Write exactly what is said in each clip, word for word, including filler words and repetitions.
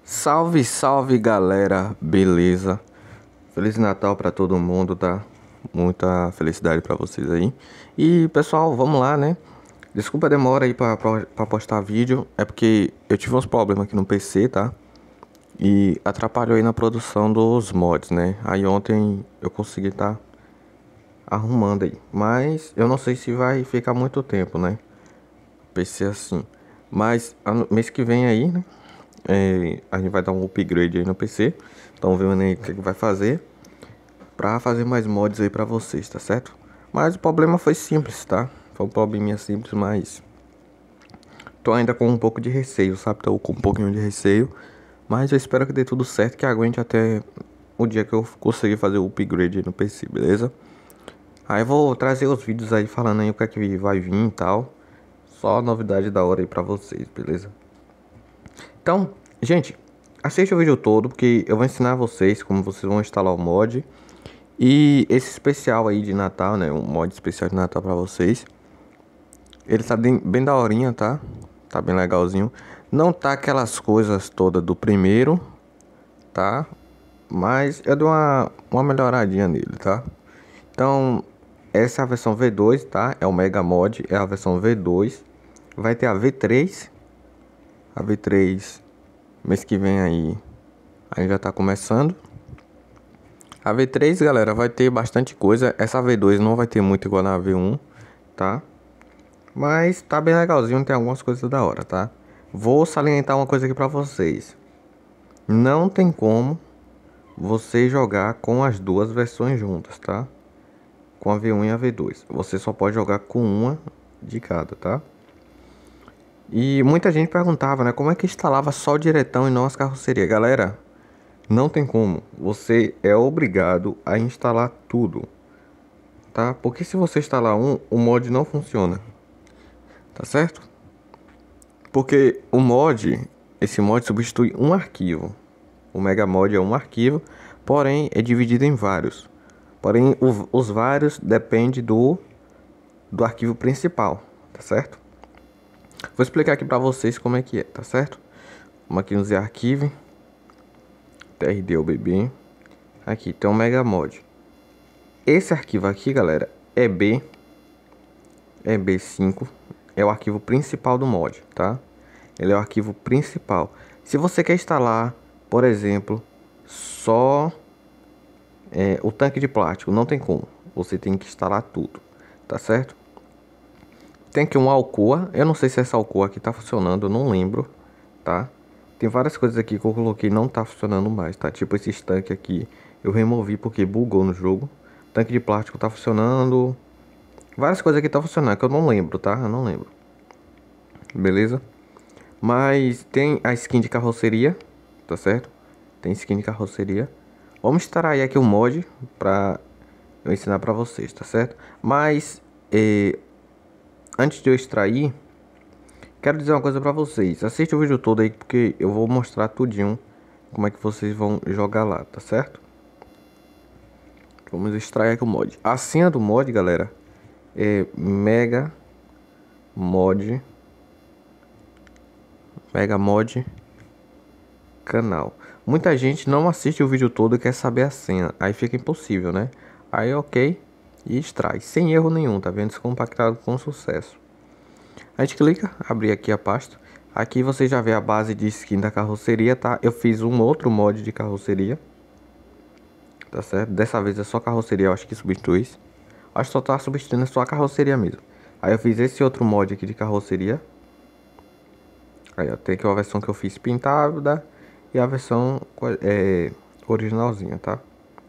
Salve, salve galera, beleza? Feliz Natal pra todo mundo, tá? Muita felicidade pra vocês aí. E pessoal, vamos lá, né? Desculpa a demora aí pra, pra, pra postar vídeo, é porque eu tive uns problemas aqui no P C, tá? E atrapalhou aí na produção dos mods, né? Aí ontem eu consegui tá arrumando aí, mas eu não sei se vai ficar muito tempo, né? P C assim. Mas ano- mês que vem aí, né? É, a gente vai dar um upgrade aí no P C. Então vendo aí o que, que vai fazer pra fazer mais mods aí pra vocês, tá certo? Mas o problema foi simples, tá? Foi um probleminha simples, mas tô ainda com um pouco de receio, sabe? Tô com um pouquinho de receio, mas eu espero que dê tudo certo, que aguente até o dia que eu conseguir fazer o upgrade aí no P C, beleza? Aí eu vou trazer os vídeos aí falando aí o que é que vai vir e tal. Só novidade da hora aí pra vocês, beleza? Então, gente, assiste o vídeo todo porque eu vou ensinar vocês como vocês vão instalar o mod. E esse especial aí de Natal, né? Um mod especial de Natal pra vocês. Ele tá bem, bem daorinha, tá? Tá bem legalzinho. Não tá aquelas coisas todas do primeiro, tá? Mas eu dou uma, uma melhoradinha nele, tá? Então, essa é a versão V dois, tá? É o Mega Mod, é a versão V dois. Vai ter a V três. A V três, mês que vem aí, aí já tá começando. A V três, galera, vai ter bastante coisa. Essa V dois não vai ter muito igual na V um, tá? Mas tá bem legalzinho, tem algumas coisas da hora, tá? Vou salientar uma coisa aqui pra vocês. Não tem como você jogar com as duas versões juntas, tá? Com a V um e a V dois. Você só pode jogar com uma de cada, tá? E muita gente perguntava, né? Como é que instalava só o diretão e não as carrocerias? Galera, não tem como. Você é obrigado a instalar tudo, tá? Porque se você instalar um, o mod não funciona, tá certo? Porque o mod, esse mod substitui um arquivo. O Mega Mod é um arquivo, porém é dividido em vários. Porém, o, os vários dependem do, do arquivo principal, tá certo? Vou explicar aqui pra vocês como é que é, tá certo? Vamos aqui nos arquivos, T R D O B B. Aqui tem o Mega Mod. Esse arquivo aqui, galera, é B, é B cinco, é o arquivo principal do mod, tá? Ele é o arquivo principal. Se você quer instalar, por exemplo, só é, o tanque de plástico, não tem como. Você tem que instalar tudo, tá certo? Tem aqui um Alcoa. Eu não sei se essa Alcoa aqui tá funcionando, eu não lembro, tá? Tem várias coisas aqui que eu coloquei e não tá funcionando mais, tá? Tipo esse tanque aqui, eu removi porque bugou no jogo. Tanque de plástico tá funcionando. Várias coisas aqui tá funcionando, que eu não lembro, tá? Eu não lembro. Beleza? Mas tem a skin de carroceria, tá certo? Tem skin de carroceria. Vamos instalar aí aqui o mod pra eu ensinar pra vocês, tá certo? Mas, eh, antes de eu extrair, quero dizer uma coisa pra vocês. Assiste o vídeo todo aí, porque eu vou mostrar tudinho como é que vocês vão jogar lá, tá certo? Vamos extrair aqui o mod. A senha do mod, galera, é Mega Mod Mega Mod Canal. Muita gente não assiste o vídeo todo e quer saber a senha. Aí fica impossível, né? Aí ok. E extrai. Sem erro nenhum, tá vendo? Descompactado com sucesso. A gente clica, abrir aqui a pasta. Aqui você já vê a base de skin da carroceria, tá? Eu fiz um outro mod de carroceria. Tá certo? Dessa vez é só carroceria, eu acho que substitui. Acho que só tá substituindo só a carroceria mesmo. Aí eu fiz esse outro mod aqui de carroceria. Aí ó, tem aqui uma versão que eu fiz pintada e a versão é, originalzinha, tá?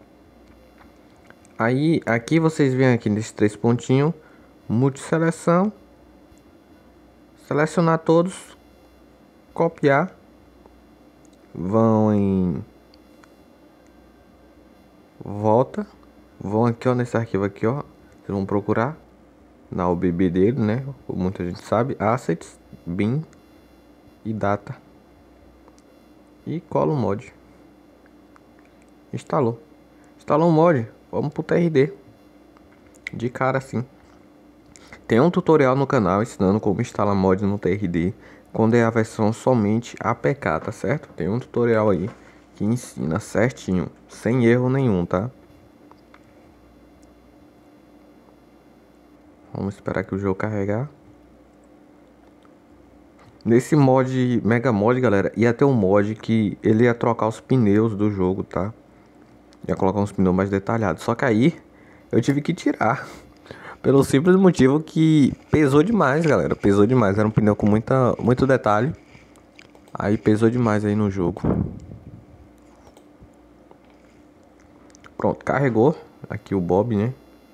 Aí aqui vocês vêm aqui nesses três pontinhos, multiseleção, selecionar todos, copiar, vão em volta, vão aqui ó nesse arquivo aqui ó, vocês vão procurar na U B B dele, né? Como muita gente sabe, assets, bin e data. E cola o mod. Instalou. Instalou o mod. Vamos pro T R D. De cara assim. Tem um tutorial no canal ensinando como instalar mod no T R D. quando é a versão somente A P K, tá certo? Tem um tutorial aí que ensina certinho, sem erro nenhum, tá? Vamos esperar que o jogo carregar. Nesse mod, Mega Mod, galera, ia ter um mod que ele ia trocar os pneus do jogo, tá? Ia colocar uns pneus mais detalhados. Só que aí eu tive que tirar. Pelo simples motivo que pesou demais, galera. Pesou demais. Era um pneu com muita, muito detalhe. Aí pesou demais aí no jogo. Pronto, carregou. Aqui o Bob, né?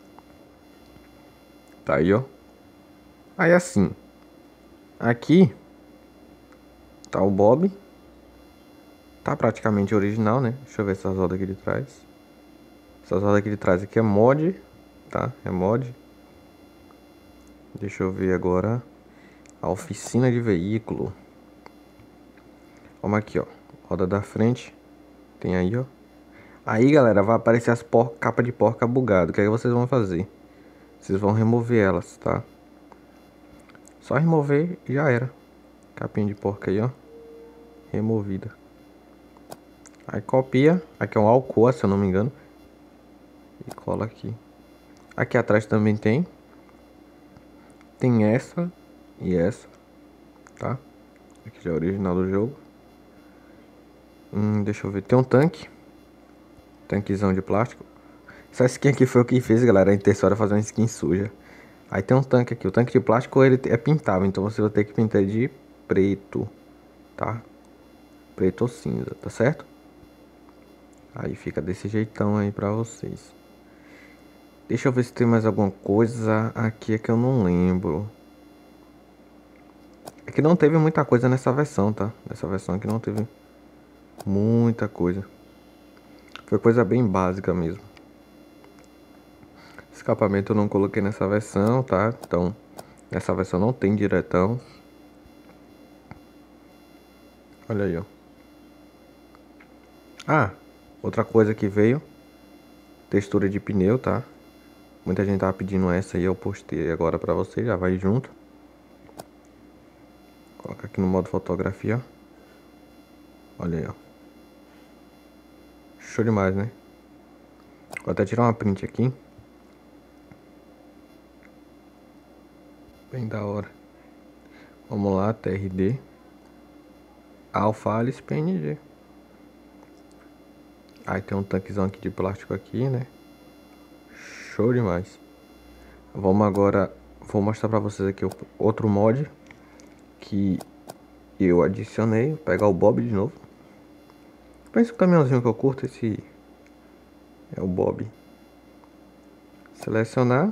Tá aí, ó. Aí assim. Aqui tá o Bob. Tá praticamente original, né? Deixa eu ver essas rodas aqui de trás. Essas rodas aqui de trás aqui é mod. Tá? É mod. Deixa eu ver agora. A oficina de veículo. Vamos aqui, ó. Roda da frente. Tem aí, ó. Aí, galera, vai aparecer as por... capa de porca bugado. O que é que vocês vão fazer? Vocês vão remover elas, tá? Só remover e já era. Capinha de porca aí, ó. Removida. Aí copia. Aqui é um Alcoa, se eu não me engano. E cola aqui. Aqui atrás também tem. Tem essa e essa. Tá? Aqui já é o original do jogo. Hum, deixa eu ver. Tem um tanque. Tanquezão de plástico. Essa skin aqui foi o que fez, galera. A intenção era fazer uma skin suja. Aí tem um tanque aqui. O tanque de plástico ele é pintável. Então você vai ter que pintar de preto. Tá? Preto ou cinza, tá certo? Aí fica desse jeitão aí pra vocês. Deixa eu ver se tem mais alguma coisa aqui é que eu não lembro. É que não teve muita coisa nessa versão, tá? Nessa versão aqui não teve muita coisa. Foi coisa bem básica mesmo. Escapamento eu não coloquei nessa versão, tá? Então, nessa versão não tem diretão. Olha aí, ó. Ah, outra coisa que veio. Textura de pneu, tá? Muita gente tava pedindo essa aí, eu postei agora pra você, já vai junto. Coloca aqui no modo fotografia, ó. Olha aí, ó. Show demais, né? Vou até tirar uma print aqui. Bem da hora. Vamos lá, T R D. Alpha Alice P N G. Aí tem um tanquezão aqui de plástico aqui, né? Show demais. Vamos agora... Vou mostrar pra vocês aqui outro mod que eu adicionei. Vou pegar o Bob de novo. Pensa o caminhãozinho que eu curto, esse é o Bob. Selecionar.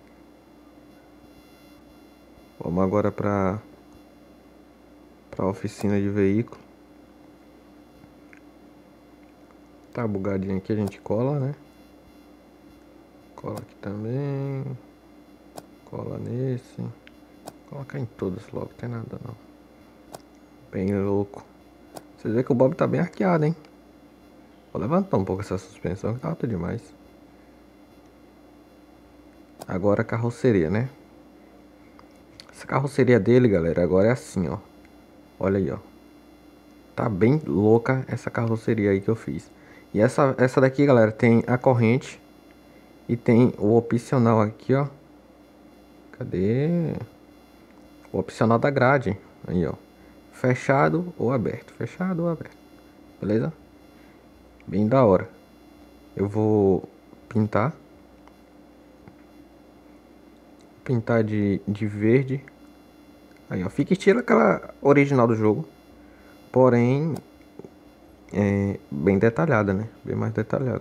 Vamos agora para para a oficina de veículo. Tá bugadinho aqui, a gente cola, né? Cola aqui também. Cola nesse. Colocar em todos logo, não tem nada não. Bem louco. Vocês veem que o Bob tá bem arqueado, hein? Vou levantar um pouco essa suspensão que tá alta demais. Agora a carroceria, né? Essa carroceria dele, galera, agora é assim, ó. Olha aí, ó. Tá bem louca essa carroceria aí que eu fiz. E essa, essa daqui, galera, tem a corrente. E tem o opcional aqui, ó. Cadê? O opcional da grade. Aí, ó. Fechado ou aberto. Fechado ou aberto. Beleza? Bem da hora. Eu vou pintar. Pintar de, de verde. Aí, ó. Fica estilo aquela original do jogo. Porém, é bem detalhada, né? Bem mais detalhada.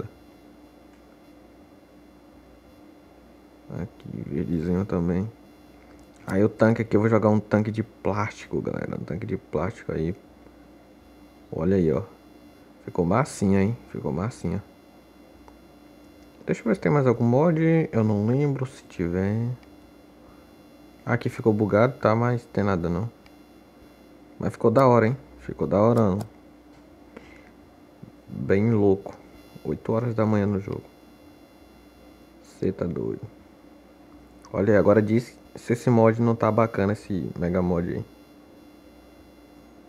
Aqui, verdezinho também. Aí o tanque aqui, eu vou jogar um tanque de plástico, galera. Um tanque de plástico aí. Olha aí, ó. Ficou massinha, hein? Ficou massinha. Deixa eu ver se tem mais algum mod. Eu não lembro se tiver. Aqui ficou bugado, tá? Mas tem nada não. Mas ficou da hora, hein? Ficou da hora não. Bem louco. oito horas da manhã no jogo. Cê tá doido. Olha aí, agora diz se esse mod não tá bacana, esse mega mod aí.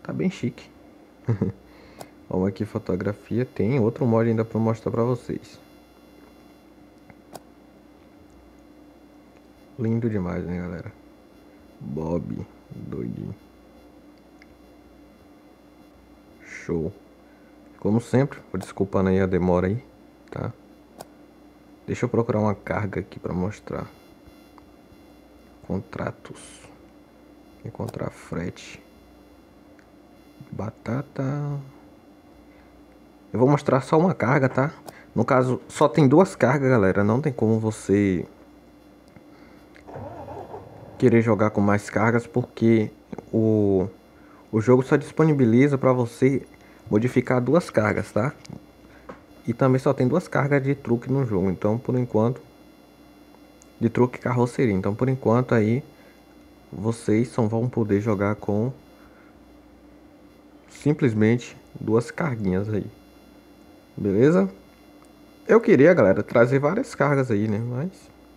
Tá bem chique. Vamos aqui, fotografia. Tem outro mod ainda pra mostrar pra vocês. Lindo demais, né, galera? Bob, doidinho. Show. Como sempre, vou desculpando aí a demora aí, tá? Deixa eu procurar uma carga aqui pra mostrar. Contratos. Encontrar frete. Batata. Eu vou mostrar só uma carga, tá? No caso, só tem duas cargas, galera. Não tem como você querer jogar com mais cargas, porque o, o jogo só disponibiliza pra você modificar duas cargas, tá? E também só tem duas cargas de truque no jogo. Então, por enquanto... De truque e carroceria. Então, por enquanto aí... Vocês só vão poder jogar com... Simplesmente duas carguinhas aí. Beleza? Eu queria, galera, trazer várias cargas aí, né? Mas...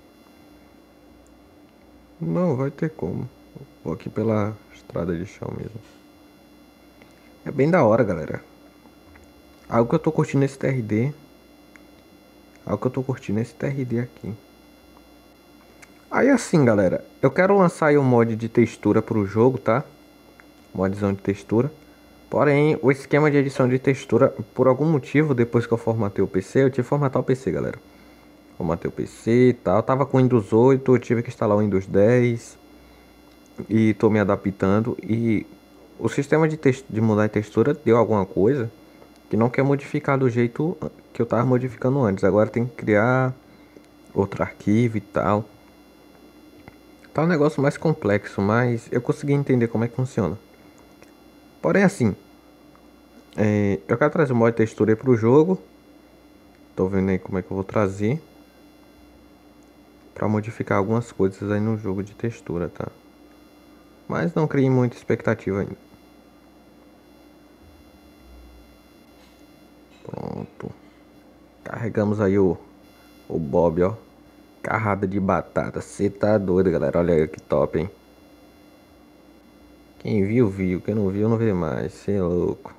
Não vai ter como. Vou aqui pela estrada de chão mesmo. É bem da hora, galera. Algo que eu tô curtindo nesse T R D. Algo que eu tô curtindo nesse T R D aqui. Aí assim, galera. Eu quero lançar aí um mod de textura pro jogo, tá? Modzão de textura. Porém, o esquema de edição de textura, por algum motivo, depois que eu formatei o P C, eu tive que formatar o P C, galera. Formatei o P C e tal. Eu tava com o Windows oito, eu tive que instalar o Windows dez. E tô me adaptando. E o sistema de, de mudar de textura deu alguma coisa que não quer modificar do jeito que eu tava modificando antes. Agora tem que criar outro arquivo e tal. Tá um negócio mais complexo, mas eu consegui entender como é que funciona. Porém assim, é, eu quero trazer o mod de textura aí pro jogo. Tô vendo aí como é que eu vou trazer pra modificar algumas coisas aí no jogo de textura, tá? Mas não criei muita expectativa ainda. Pronto. Carregamos aí o, o Bob, ó. Carrada de batata. Cê tá doido, galera. Olha aí que top, hein? Quem viu, viu. Quem não viu, não vê mais. Cê é louco.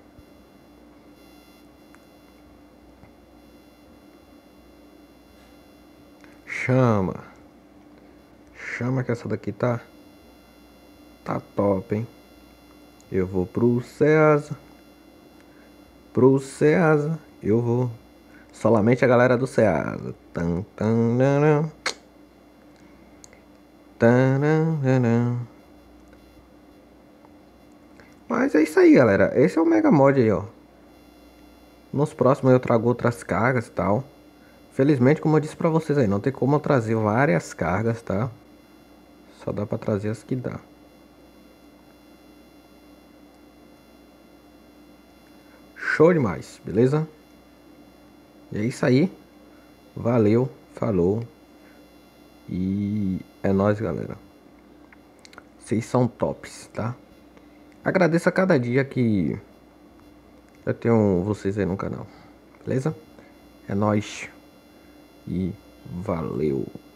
Chama. Chama que essa daqui tá... Tá top, hein? Eu vou pro Ceasa. Pro Ceasa. Eu vou. Solamente a galera do Ceasa. Tan, tan, nan, tan, nan. Mas é isso aí, galera. Esse é o Mega Mod aí, ó. Nos próximos eu trago outras cargas e tal. Felizmente, como eu disse pra vocês aí, não tem como eu trazer várias cargas, tá? Só dá pra trazer as que dá. Show demais, beleza? E é isso aí. Valeu, falou. E é nóis, galera. Vocês são tops, tá? Agradeço a cada dia que eu tenho vocês aí no canal. Beleza? É nóis. E valeu.